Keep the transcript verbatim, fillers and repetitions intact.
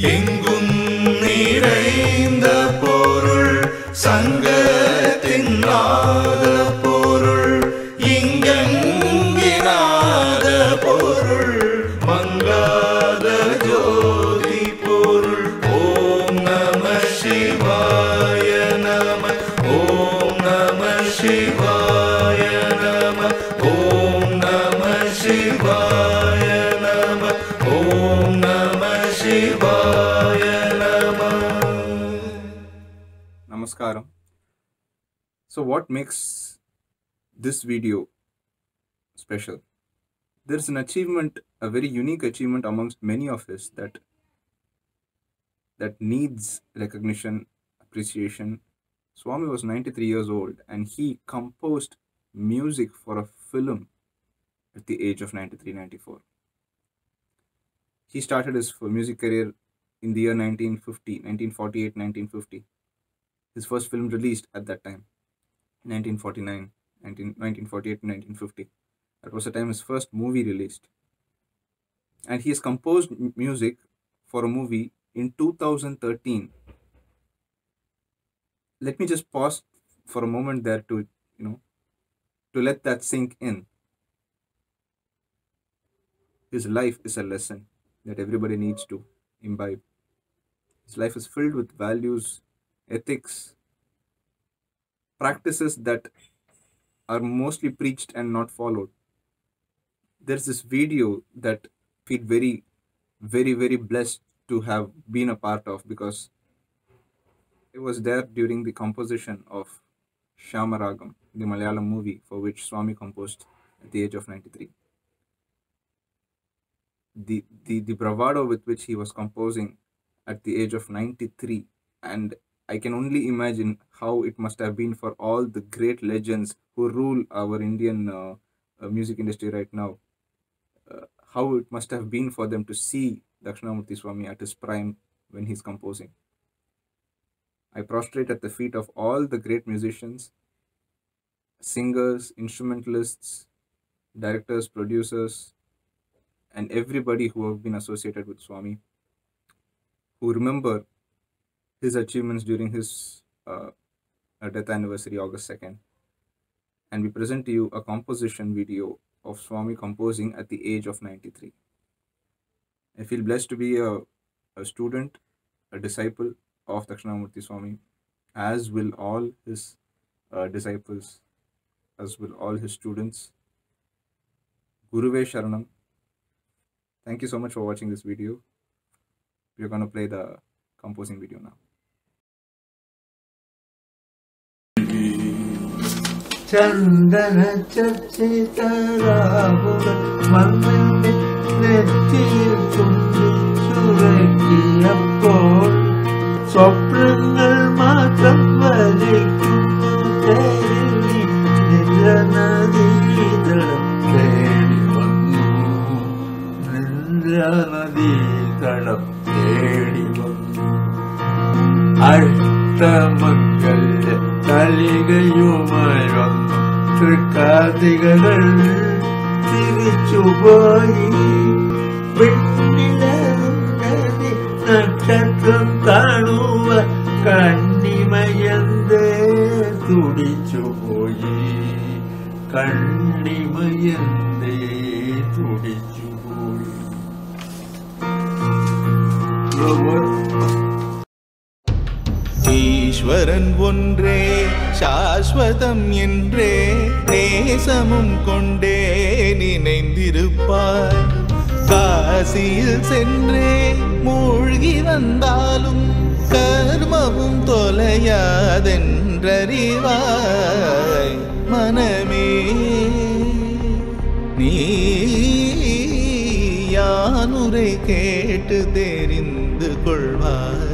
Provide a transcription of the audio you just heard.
எங்கும் நிறைந்த பொருள் சங்கத்தின் நாத பொருள் இங்கெங்கினாத பொருள் மங்காத ஜோதி பொருள். ஓம் நம சிவாய நம ஓம் நம சிவாய நம ஓம் நம சிவாய நம ஓம் நம சிவாய நம. Namaskaram. So what makes this video special? There's an achievement, a very unique achievement amongst many of us that that needs recognition, appreciation. Swami was ninety-three years old and he composed music for a film at the age of ninety-three ninety-four. He started his music career in the year nineteen fifty, nineteen forty-eight nineteen fifty. His first film released at that time, nineteen forty-nine, nineteen forty-eight nineteen fifty. That was the time his first movie released. And he has composed music for a movie in two thousand thirteen. Let me just pause for a moment there to, you know, to let that sink in. His life is a lesson that everybody needs to imbibe. His life is filled with values, ethics, practices that are mostly preached and not followed. There's this video that I feel very, very, very blessed to have been a part of because it was there during the composition of Shyamaragam, the Malayalam movie for which Swami composed at the age of ninety-three. The, the, the bravado with which he was composing at the age of ninety-three, and I can only imagine how it must have been for all the great legends who rule our Indian uh, uh, music industry right now. Uh, how it must have been for them to see Dakshinamurti Swami at his prime when he's composing. I prostrate at the feet of all the great musicians, singers, instrumentalists, directors, producers, and everybody who have been associated with Swami, who remember his achievements during his uh, death anniversary, August second. And we present to you a composition video of Swami composing at the age of ninety-three. I feel blessed to be a, a student, a disciple of Dakshinamurti Swami, as will all his uh, disciples, as will all his students. Guruve Sharanam. Thank you so much for watching this video. We're going to play the composing video now. Chandana Chachitaravuga Manmende Nettil Tundi Churakiyappol Swaprangal Matram Valikkunnu Thelli Nindranadithalam Thedi vannu Nindranadithalam Thedi vannu Ashtamangalya Kaligayumayi vannu തൃക്കാതികൾ തിരിച്ചുപോയി പെണ്ണിലരുണ്ടതി നക്ഷത്രം കാണുവ കണ്ണിമയന്തേ തുടിച്ചുപോയി കണ്ണിമയന്തേ തുടിച്ചുപോയി. ஈஸ்வரன் ஒன்றே சாஸ்வதம் என்றே நேசமும் கொண்டே நினைந்திருப்பாய். காசியில் சென்றே மூழ்கி வந்தாலும் கர்மமும் தொலையாதென்றறிவாய். மனமே நீ யானுரை கேட்டு தெரிந்து கொள்வாய்.